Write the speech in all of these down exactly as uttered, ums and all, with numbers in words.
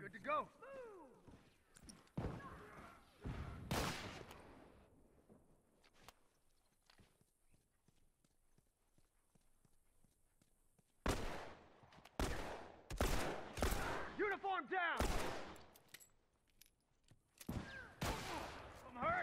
Good to go. Uniform down! I'm hurt!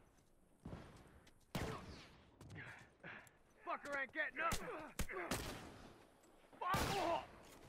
Fucker ain't getting up! Fuck!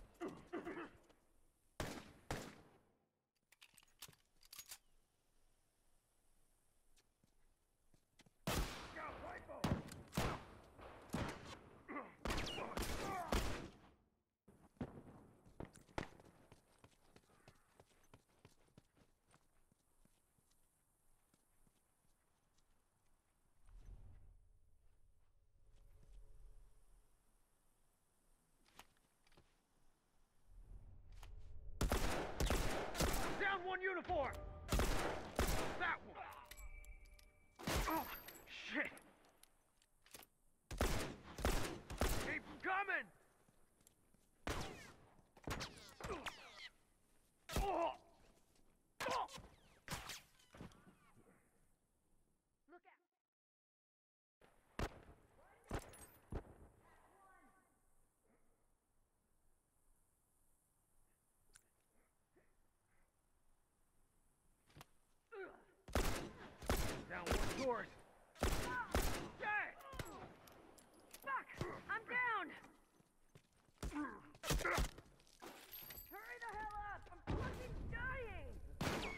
Down one uniform! That one! Oh, shit! Keep coming! Oh! Oh! Look out! Down one doors. Dead! Fuck! I'm down! Hurry the hell up! I'm fucking dying!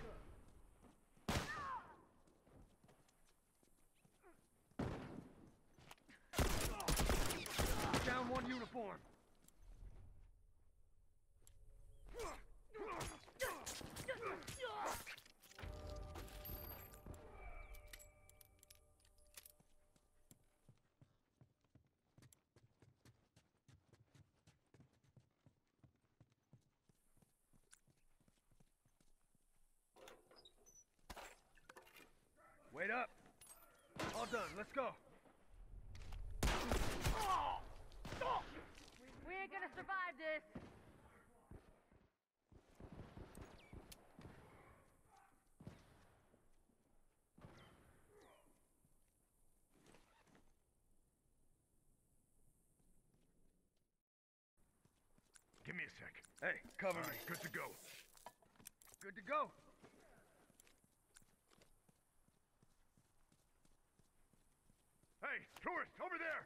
Down one uniform. Wait up. All done. Let's go. We ain't gonna survive this! Give me a sec. Hey, cover All me. right, good to go. Good to go. Hey, tourist, over there!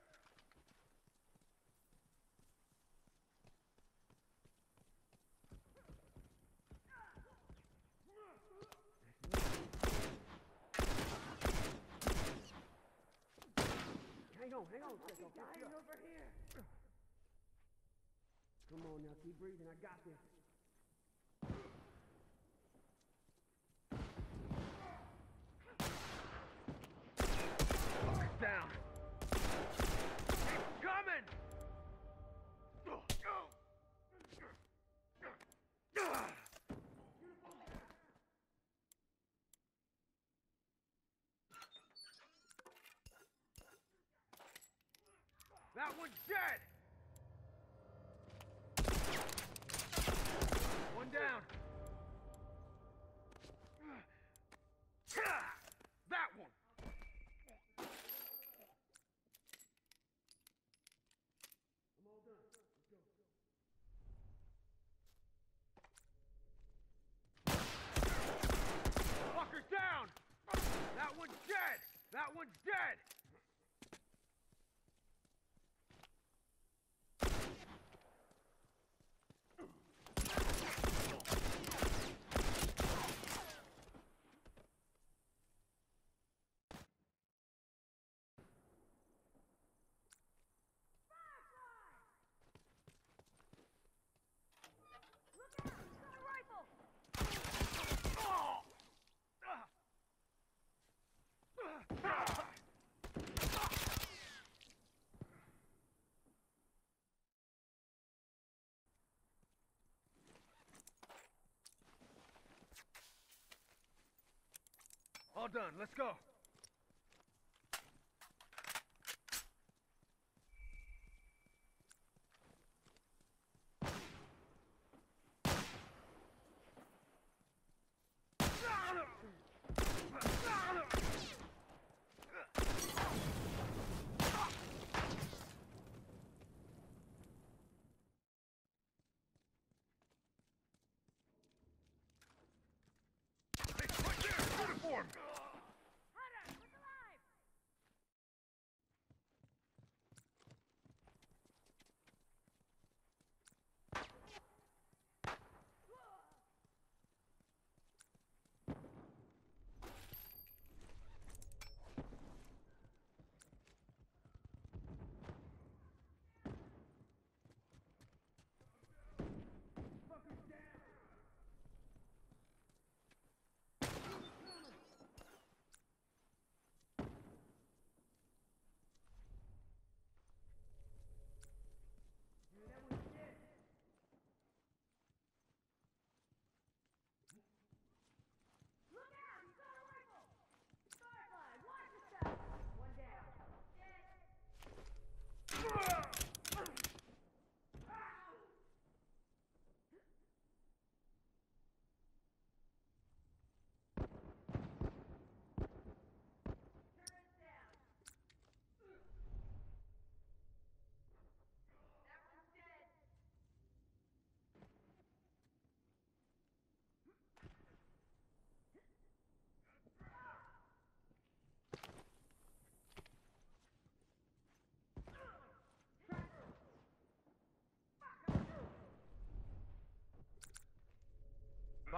Hang on, hang on. Let's go. Dying over here! Come on now, keep breathing. I got this. Fucker's down. Keep coming! That one's dead! One down. That one! I'm all done. Let's go. Fucker's down! That one's dead! That one's dead! Look out! He's got a rifle! Oh! All done. Let's go.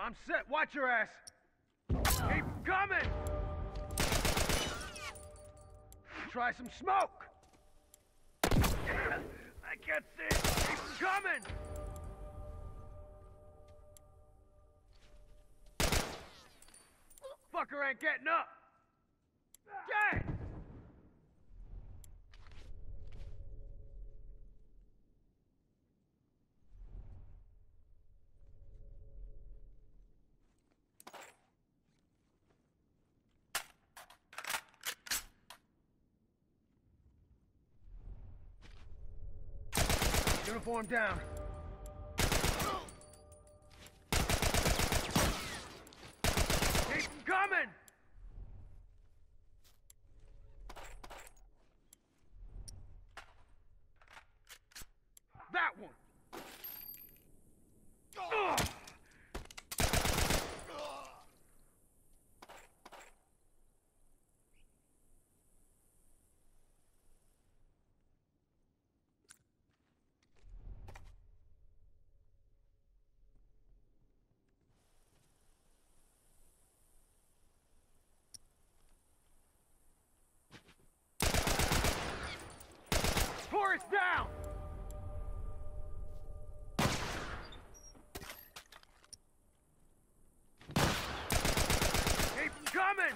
I'm set. Watch your ass. Keep coming. Try some smoke. I can't see it. Keep coming. Fucker ain't getting up. Dead. Uniform down. Keep coming! That one! Ugh. Forest down! Keep 'em coming!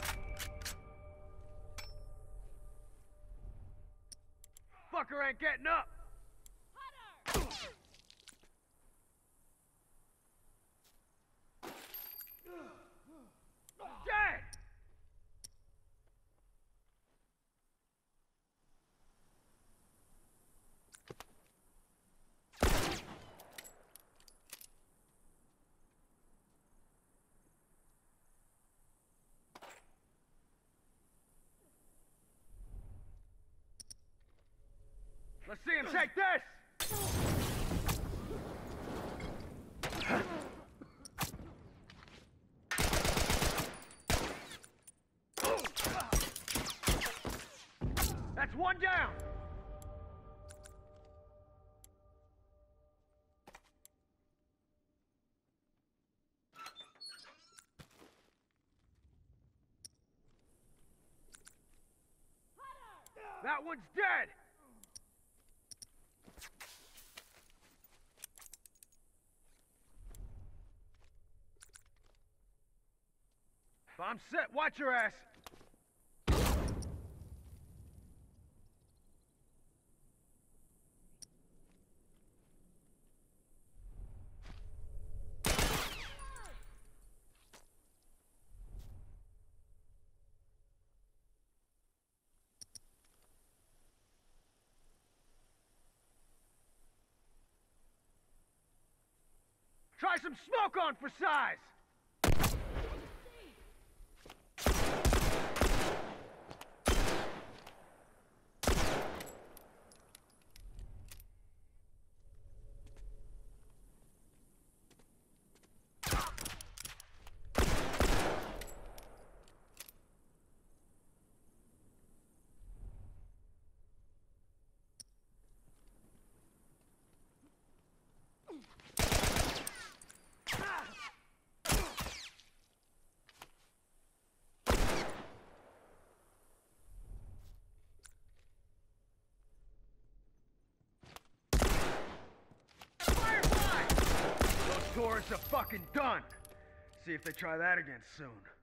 Fucker ain't getting up! Dead! Let's see him take this! That's one down! That one's dead! I'm set. Watch your ass. Try some smoke on for size. Tourists are fucking done. See if they try that again soon.